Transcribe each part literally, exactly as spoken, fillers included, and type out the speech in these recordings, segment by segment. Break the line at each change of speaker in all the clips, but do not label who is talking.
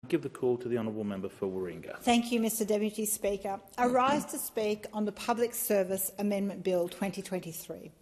give the call to the honourable member for Warringah.
Thank you, Mr Deputy Speaker. I rise to speak on the Public Service Amendment Bill twenty twenty-three.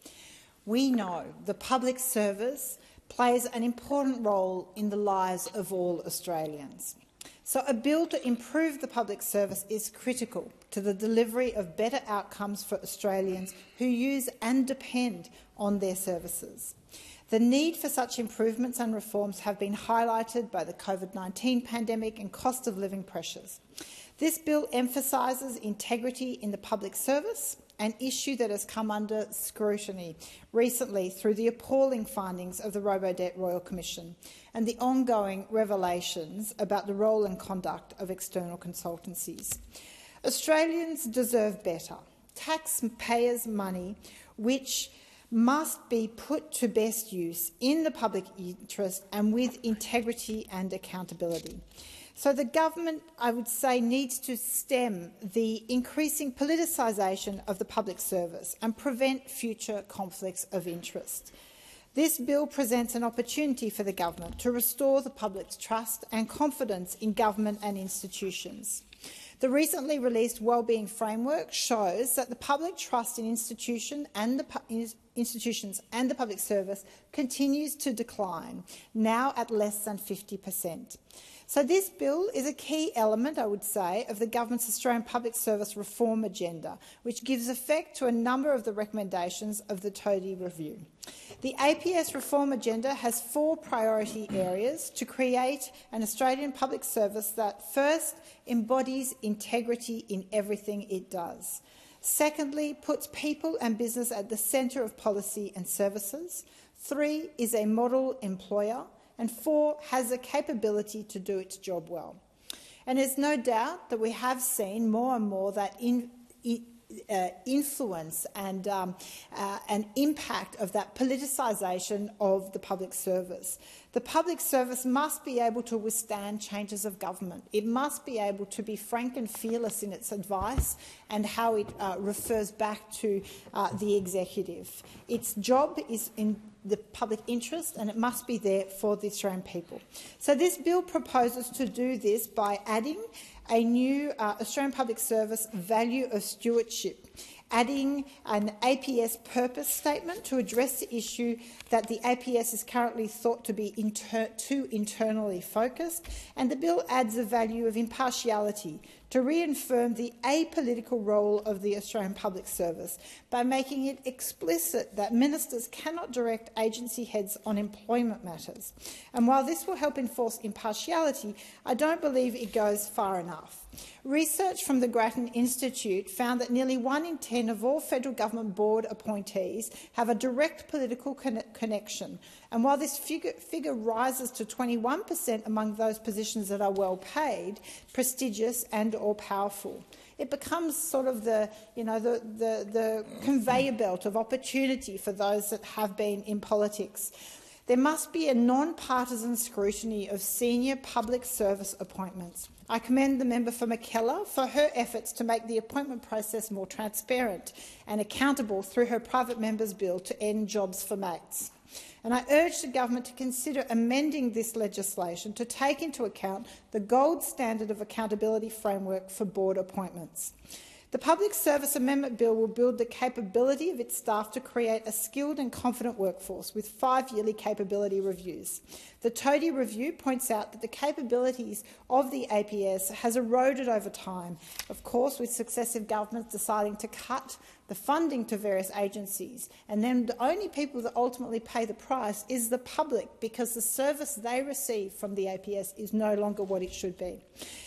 We know the public service plays an important role in the lives of all Australians. So a bill to improve the public service is critical to the delivery of better outcomes for Australians who use and depend on their services. The need for such improvements and reforms have been highlighted by the COVID nineteen pandemic and cost of living pressures. This bill emphasises integrity in the public service, an issue that has come under scrutiny recently through the appalling findings of the Robodebt Royal Commission and the ongoing revelations about the role and conduct of external consultancies. Australians deserve better. Taxpayers' money, which must be put to best use in the public interest and with integrity and accountability. So the government, I would say, needs to stem the increasing politicisation of the public service and prevent future conflicts of interest. This bill presents an opportunity for the government to restore the public's trust and confidence in government and institutions. The recently released Wellbeing Framework shows that the public trust in institution and the institutions and the public service continues to decline, now at less than fifty percent. So this bill is a key element, I would say, of the government's Australian Public Service Reform Agenda, which gives effect to a number of the recommendations of the Todi Review. The A P S Reform Agenda has four priority areas to create an Australian public service that, first, embodies integrity in everything it does. Secondly, puts people and business at the centre of policy and services. Three, is a model employer. And four, has the capability to do its job well. And there's no doubt that we have seen more and more that in, in, uh, influence and um, uh, an impact of that politicisation of the public service. The public service must be able to withstand changes of government. It must be able to be frank and fearless in its advice and how it uh, refers back to uh, the executive. Its job is in the public interest, and it must be there for the Australian people. So this bill proposes to do this by adding a new uh, Australian Public Service value of stewardship, adding an A P S purpose statement to address the issue that the A P S is currently thought to be inter too internally focused, and the bill adds the value of impartiality to reaffirm the apolitical role of the Australian Public Service by making it explicit that ministers cannot direct agency heads on employment matters. And while this will help enforce impartiality, I don't believe it goes far enough. Research from the Grattan Institute found that nearly one in ten of all federal government board appointees have a direct political con connection. And while this figure, figure rises to twenty-one percent among those positions that are well paid, prestigious and or powerful, it becomes sort of the, you know, the, the, the conveyor belt of opportunity for those that have been in politics. There must be a non-partisan scrutiny of senior public service appointments. I commend the member for Mackellar for her efforts to make the appointment process more transparent and accountable through her private member's bill to end jobs for mates. And I urge the government to consider amending this legislation to take into account the gold standard of accountability framework for board appointments. The Public Service Amendment Bill will build the capability of its staff to create a skilled and confident workforce with five yearly capability reviews. The Todi Review points out that the capabilities of the A P S has eroded over time, of course with successive governments deciding to cut the funding to various agencies, and then the only people that ultimately pay the price is the public, because the service they receive from the A P S is no longer what it should be.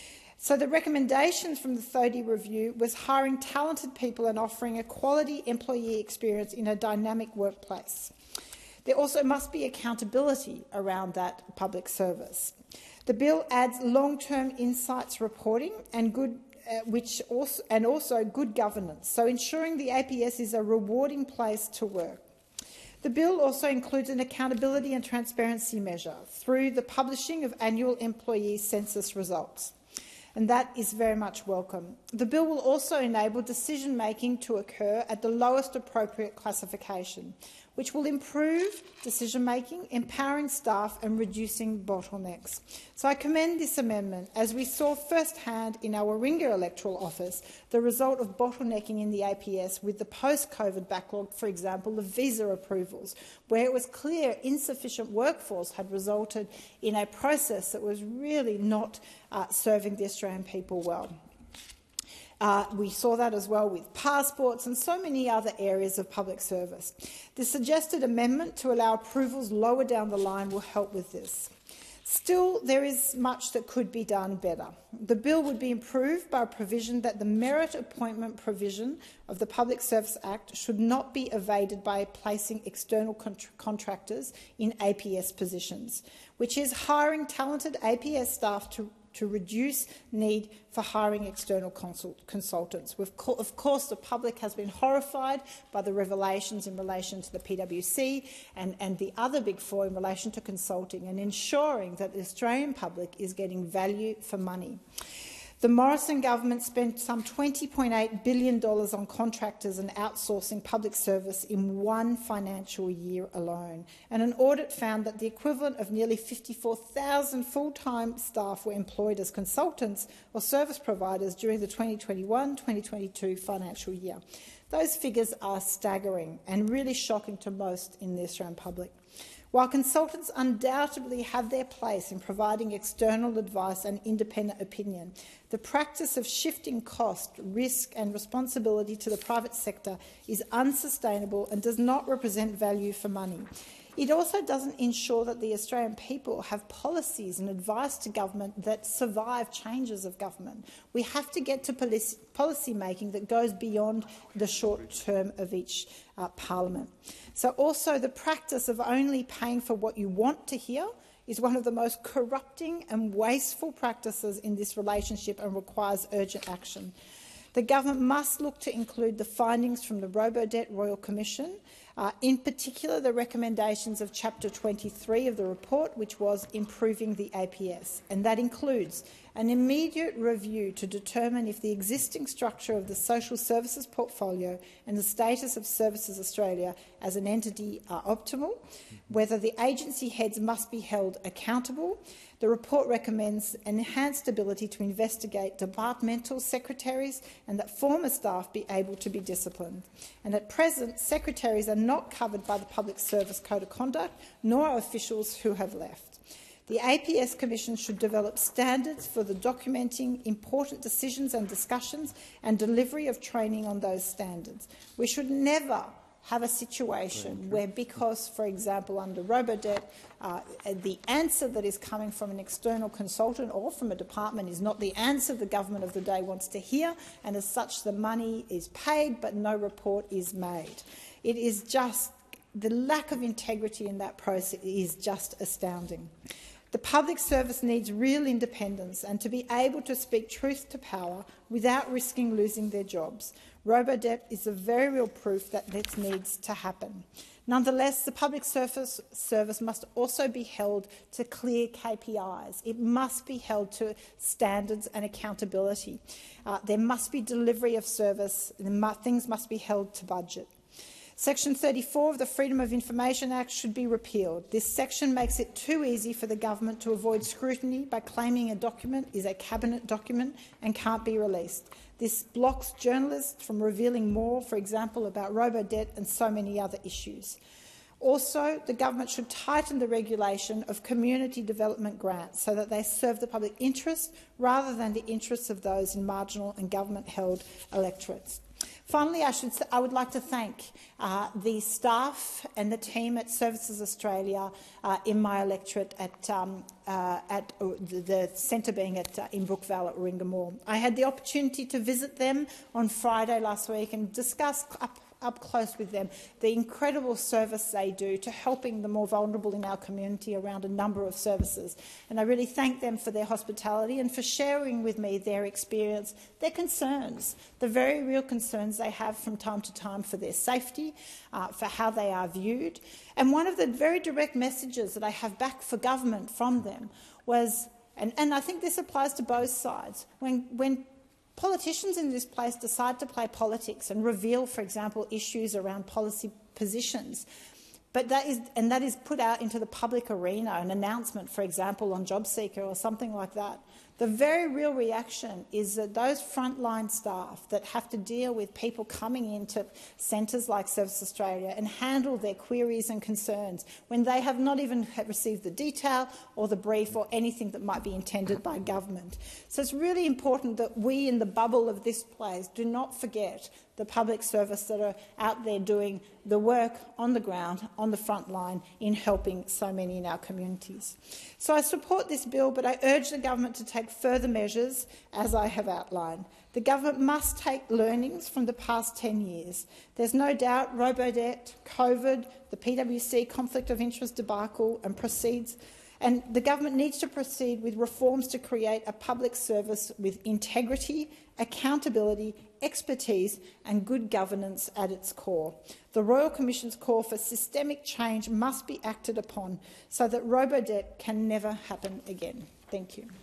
So the recommendations from the Todi Review was hiring talented people and offering a quality employee experience in a dynamic workplace. There also must be accountability around that public service. The bill adds long-term insights reporting and good uh, which also, and also good governance, so ensuring the A P S is a rewarding place to work. The bill also includes an accountability and transparency measure through the publishing of annual employee census results, and that is very much welcome. The bill will also enable decision-making to occur at the lowest appropriate classification, which will improve decision-making, empowering staff and reducing bottlenecks. So I commend this amendment, as we saw firsthand in our Warringah electoral office the result of bottlenecking in the A P S with the post-COVID backlog, for example, of visa approvals, where it was clear insufficient workforce had resulted in a process that was really not uh, serving the Australian people well. Uh, we saw that as well with passports and so many other areas of public service. The suggested amendment to allow approvals lower down the line will help with this. Still, there is much that could be done better. The bill would be improved by a provision that the merit appointment provision of the Public Service Act should not be evaded by placing external contra contractors in A P S positions, which is hiring talented A P S staff to to reduce need for hiring external consult consultants. We've co of course, the public has been horrified by the revelations in relation to the P W C and, and the other Big Four in relation to consulting, and ensuring that the Australian public is getting value for money. The Morrison government spent some twenty point eight billion dollars on contractors and outsourcing public service in one financial year alone, and an audit found that the equivalent of nearly fifty-four thousand full-time staff were employed as consultants or service providers during the twenty twenty-one twenty twenty-two financial year. Those figures are staggering and really shocking to most in the Australian public. While consultants undoubtedly have their place in providing external advice and independent opinion, the practice of shifting cost, risk and responsibility to the private sector is unsustainable and does not represent value for money. It also doesn't ensure that the Australian people have policies and advice to government that survive changes of government. We have to get to policy making that goes beyond the short term of each uh, parliament. So also the practice of only paying for what you want to hear is one of the most corrupting and wasteful practices in this relationship and requires urgent action. The government must look to include the findings from the Robodebt Royal Commission, uh, in particular the recommendations of Chapter twenty-three of the report, which was improving the A P S, and that includes an immediate review to determine if the existing structure of the social services portfolio and the status of Services Australia as an entity are optimal, whether the agency heads must be held accountable. The report recommends an enhanced ability to investigate departmental secretaries and that former staff be able to be disciplined. And at present, secretaries are not covered by the Public Service Code of Conduct, nor are officials who have left. The A P S Commission should develop standards for the documenting important decisions and discussions and delivery of training on those standards. We should never have a situation where, because, for example, under Robodebt, uh, the answer that is coming from an external consultant or from a department is not the answer the government of the day wants to hear, and as such the money is paid but no report is made. It is just, the lack of integrity in that process is just astounding. The public service needs real independence and to be able to speak truth to power without risking losing their jobs. Robodebt is a very real proof that this needs to happen. Nonetheless, the public service, service must also be held to clear K P Is. It must be held to standards and accountability. Uh, there must be delivery of service. Things must be held to budget. Section thirty-four of the Freedom of Information Act should be repealed. This section makes it too easy for the government to avoid scrutiny by claiming a document is a cabinet document and can't be released. This blocks journalists from revealing more, for example, about Robodebt and so many other issues. Also, the government should tighten the regulation of community development grants so that they serve the public interest rather than the interests of those in marginal and government-held electorates. Finally, I, should, I would like to thank uh, the staff and the team at Services Australia uh, in my electorate at, um, uh, at uh, the centre being at, uh, in Brookvale at Warringah Mall. I had the opportunity to visit them on Friday last week and discuss up up close with them the incredible service they do to helping the more vulnerable in our community around a number of services. And I really thank them for their hospitality and for sharing with me their experience, their concerns, the very real concerns they have from time to time for their safety, uh, for how they are viewed. And one of the very direct messages that I have back for government from them was, and, and I think this applies to both sides, when, when politicians in this place decide to play politics and reveal, for example, issues around policy positions, But that is, and that is put out into the public arena, an announcement, for example, on JobSeeker or something like that. The very real reaction is that those frontline staff that have to deal with people coming into centres like Service Australia and handle their queries and concerns when they have not even received the detail or the brief or anything that might be intended by government. So it's really important that we in the bubble of this place do not forget the public service that are out there doing the work on the ground, on the front line, in helping so many in our communities. So I support this bill, but I urge the government to take further measures, as I have outlined. The government must take learnings from the past ten years. There's no doubt Robodebt, COVID, the P W C conflict of interest debacle and proceeds And the government needs to proceed with reforms to create a public service with integrity, accountability, expertise and good governance at its core. The Royal Commission's call for systemic change must be acted upon so that Robodebt can never happen again. Thank you.